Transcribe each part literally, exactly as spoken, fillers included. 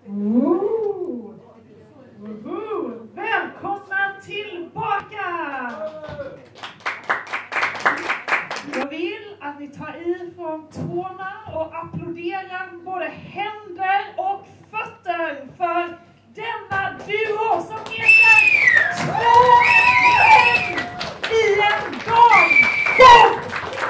Ooh. Ooh. Välkomna tillbaka! Jag vill att ni tar i från tårna och applåderar både händer och fötter för denna duo som heter Två män i en dagbok!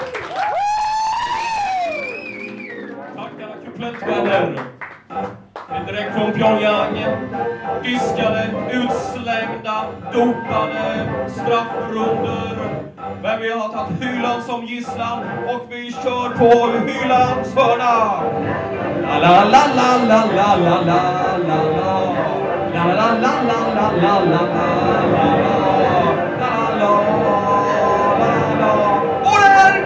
Tackar kuplenttvänner. Direkt från Pyongyang. Diskade, utslängda, dopade, straffrunder. Men vi har tagit Hyland som gisslan och vi kör på Hylands hörna. La la la la la la la la la la. La la la la la la la la la la la la. Och där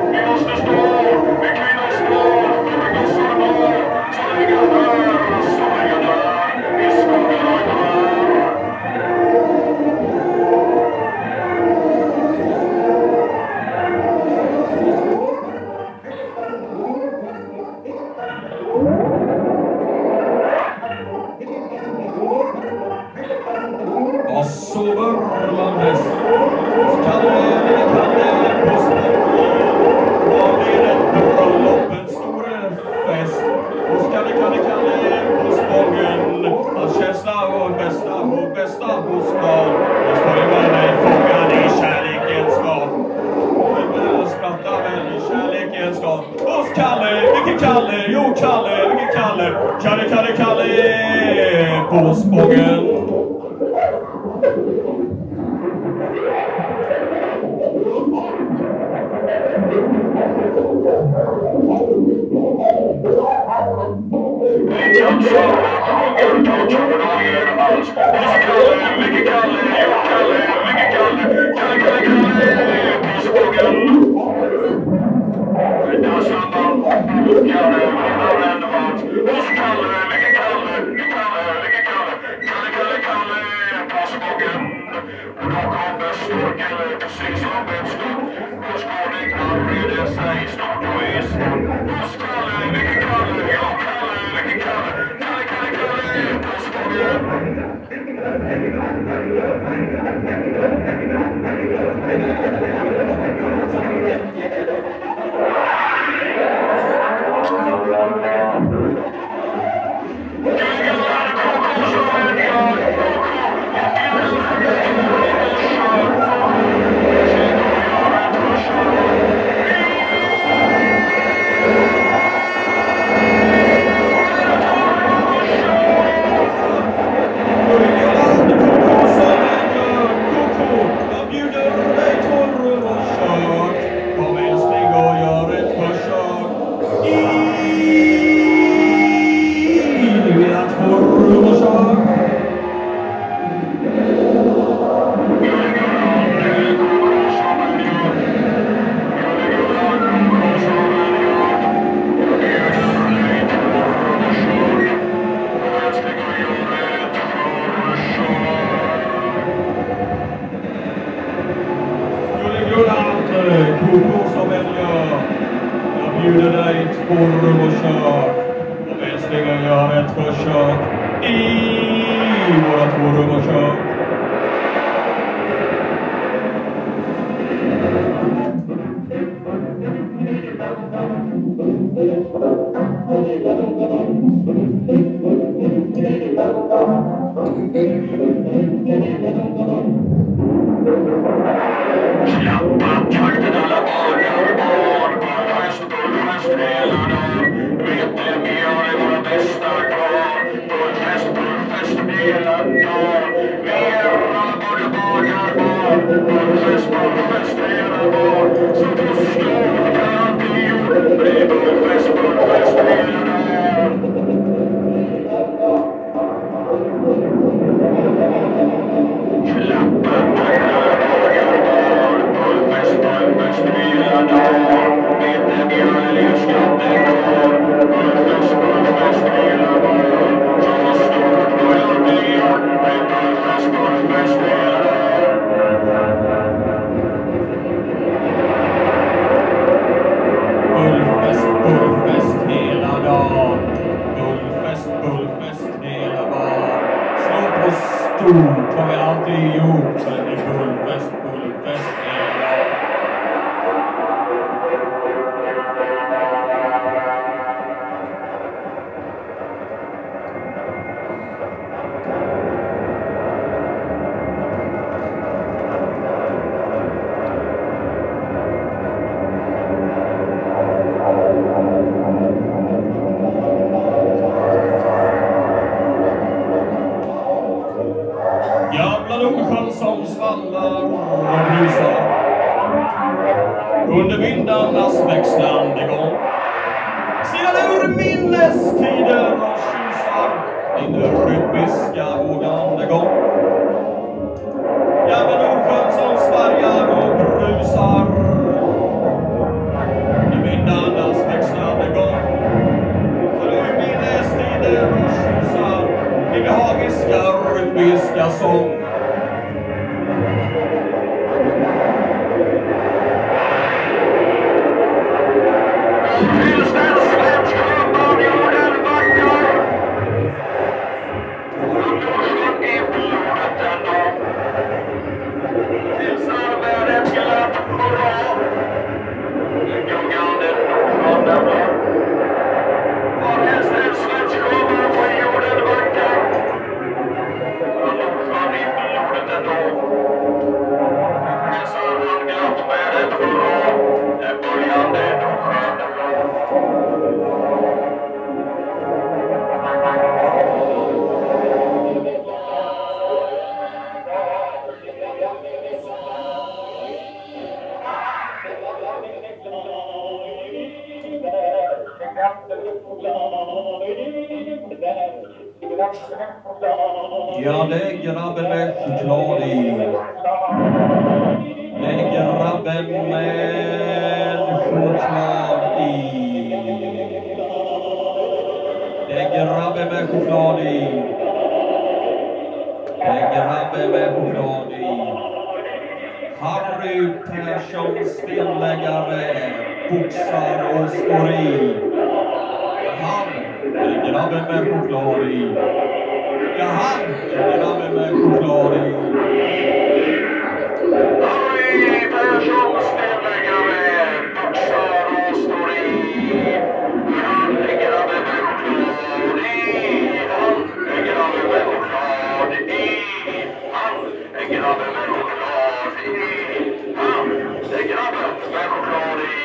Thank you. Hos Kalle, Kalle, Kalle på Spången. Hans känsla och bästa och bästa hos Karl. Och står i världen fångad i kärlekens skap. Och sprattar väl i kärlekens skap. Hos Kalle, vilken Kalle, jo Kalle, vilken Kalle. Kalle, Kalle, Kalle på Spången. Koko som väljer. Jag bjuder dig två rum och kök. Och älsklingen gör ett försök i våra två rum och kök. Slappa takten alla barn, barn, bullfest, bullfest hela dagen. Vet det mer är våra bästa kvar. Bullfest, bullfest hela dagen. Vi är alla både barn, barn. Bullfest, bullfest hela dagen. Så på skål kan alltid gjort. Det är bullfest, bullfest hela dagen. Slappa takten alla barn, bullfest, bullfest hela dagen. Vet det mer är skatten kvar. Bullfest, bullfest hela dagen. Så på skål kan alltid gjort. Det är bullfest, bullfest hela dagen. Bullfest, bullfest hela dagen. Bullfest, bullfest hela dagen. Slå på stort har vi alltid gjort. Men det är bullfest, bullfest hela dagen. Gamla Nordsjön som svallar och brusar under vindarnas växlande gång. Sedan ur minnestider och tjusar din rytmiska vågande gång. Gamla Nordsjön som svallar och brusar under vindarnas växlande gång. Sedan ur minnestider och tjusar din behagiska rytmiska sång. Finns det en svensk av jorden vacker? Våra Nordsjön är blodet ändå. Hälsar med ett glatt hurra. Den gungande Nordsjön ändå. Var helst Ja, det är grabben med choklad i. Det är grabben med choklad i. Det är grabben med choklad i. Det är grabben med choklad i. Harry Persson, stenläggare, boxar och står i. Han är grabben med choklad i. Ja, han är grabben med choklad i. Harry Persson, stenläggare, boxar och står i. Han är grabben med choklad i. Han är grabben med choklad i. Han är grabben med choklad i. Han är grabben med choklad i.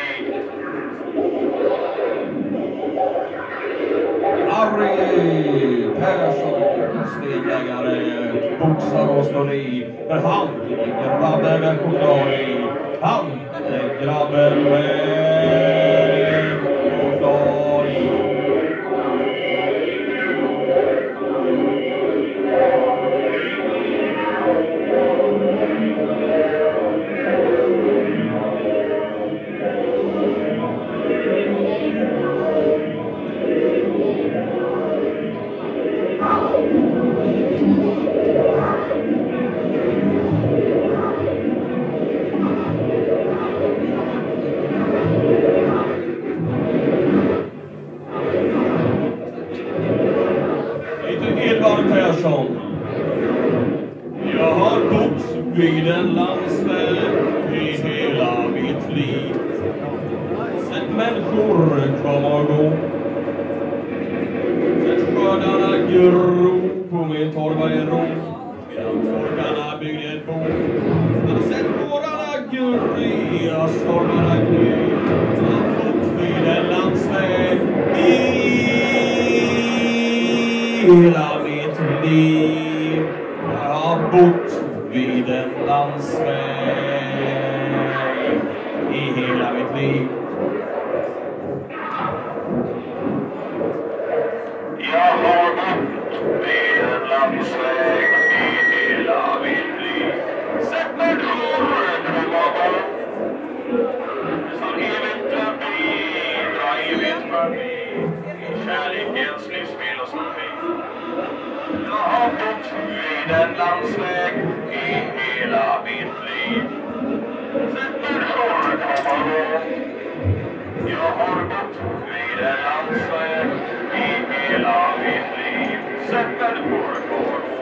Harry Persson, stenläggare, boxar och slår i. Men han är grabben med choklad i. Han är grabben med choklad i. Persson. Jag har bott vid en landsväg i hela mitt liv. Sett människor komma och gå. Sett skördarna gro på min torva i ro. Medan torkarna byggde ett bo. Jag har sett vårarna gurra, stormarna gny. Jag har bott vid en landsväg i hela mitt liv. Jag har bott vid en landsväg i hela mitt liv. Jag har bott vid en landsväg i hela mitt liv. Sett människor komma och gå. Som evigt förbi, dra evigt förbi. I kärlekens livsfilosofi. Jag har bott vid en landsväg i hela mitt liv. Sett människor komma och gå. Jag har bott vid en landsväg i hela mitt liv. Sett människor komma och gå.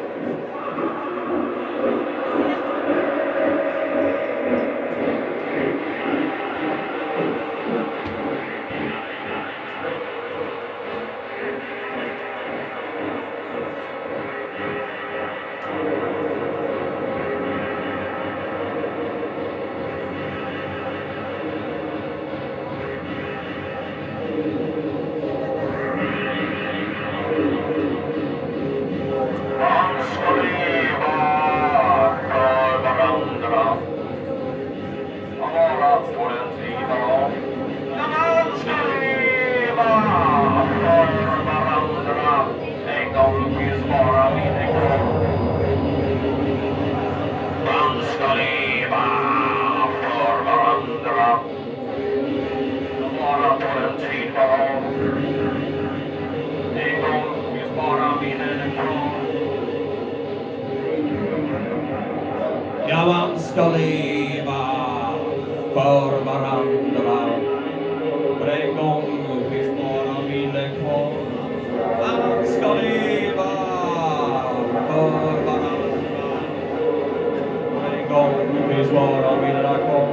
Ja, man ska leva för varandra. För en gång finns bara minnen kvar. Man ska leva för varandra. För en gång finns bara minnen kvar.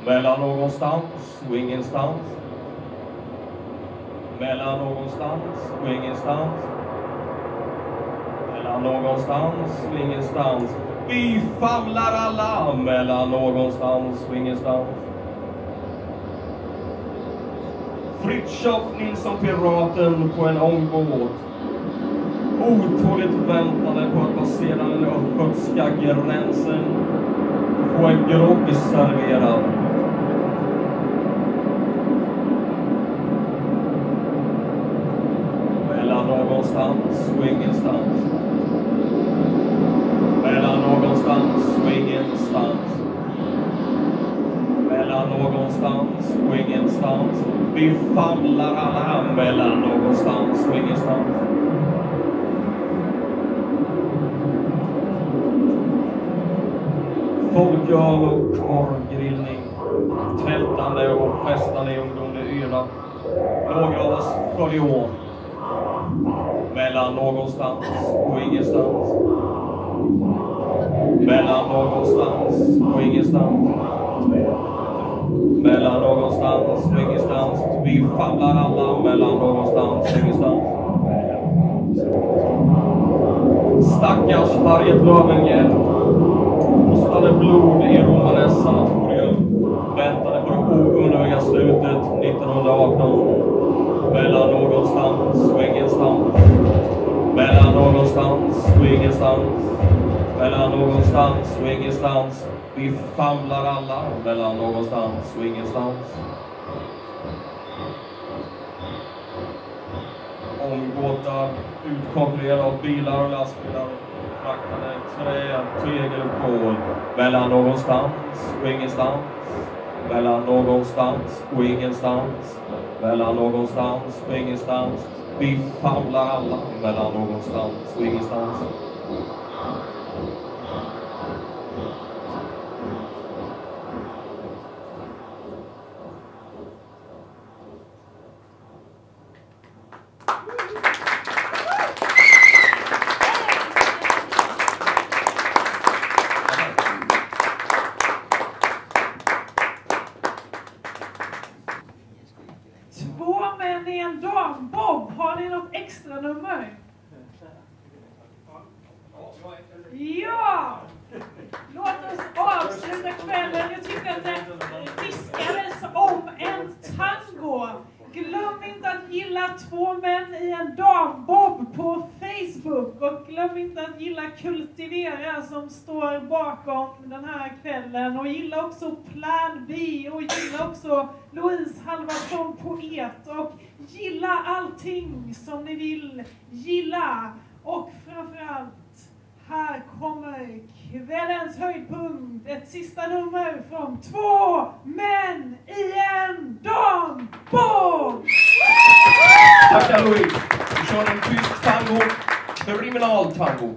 Mellan någonstans och ingenstans. Mellan någonstans och ingenstans. Mellan någonstans och ingenstans. Vi famlar alla mellan någonstans och ingenstans. Fritiof Nilsson piraten på en ångbåt. Otåligt väntade på att passera den östgötska gränsen. Få en grogg serverad. Mellan någonstans och ingenstans. Mellan någonstans och ingenstans. Mellan någonstans och ingenstans. Vi famlar alla mellan någonstans och ingenstans. Folköl och korvgrillning. Tältande och festande i ungdomlig yra. Några av oss följer år. Mellan någonstans och ingenstans. Mellan någonstans och ingenstans. Mellan någonstans och ingenstans. Vi famlar alla mellan någonstans och ingenstans. Stackars Harriet Löwenhjelm. Kostade blod i Romanes sanatorium. Väntade på det oundvärliga slutet nittonhundraarton. Mellan någonstans och ingenstans. Mellan någonstans och ingenstans. Mellan någonstans och ingenstans. Vi famlar alla mellan någonstans och ingenstans. Ångbåtar utkonkurrerade av bilar och lastbilar. Fraktade trä, tegel och kol. Mellan någonstans och ingenstans. Mellan någonstans och ingenstans. Mellan någonstans och ingenstans. Vi famlar alla mellan någonstans och ingenstans. Två män i en dam. Bob, har ni något extra nummer? Ja! Låt oss avsluta kvällen. Jag tycker att det viskades om en tango. Glöm inte att gilla Två män i en dam, Bob, på Facebook. Och glöm inte att gilla Kultivera som står bakom den här kvällen. Och gilla också Plan B. Och gilla också Louise Halvarsson, poet. Och gilla allting som ni vill gilla. Och framförallt, här kommer kvällens höjdpunkt. Ett sista nummer från Två män i en dam. Bob! Tackar Louise. Vi kör en tysk tango. Kriminaltango.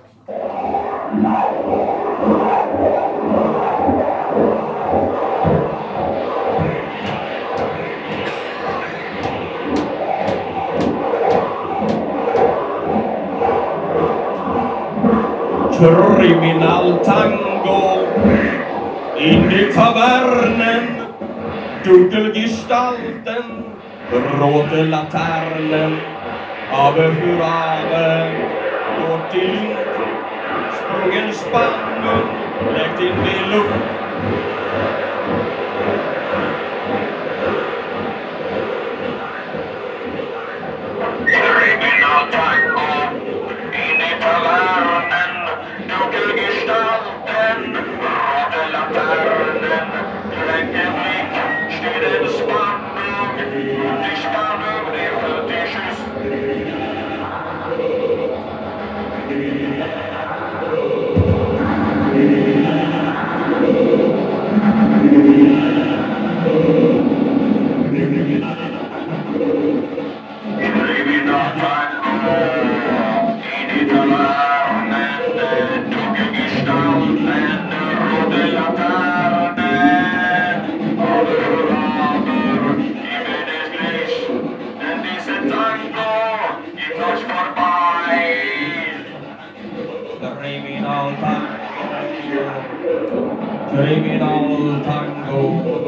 Kriminaltango. In i tavernen. Dunkelgestalten. Rote Laternen. Aber für aber. Dort die Link. Sprungen Spannen. Legt in die Luft. Kriminaltango. In i tavernen. Dunkelgestalten. Rote Laternen. Lägger Blick. Steht en Spannung. Die Spannung, die für dich ist. Kriminaltango.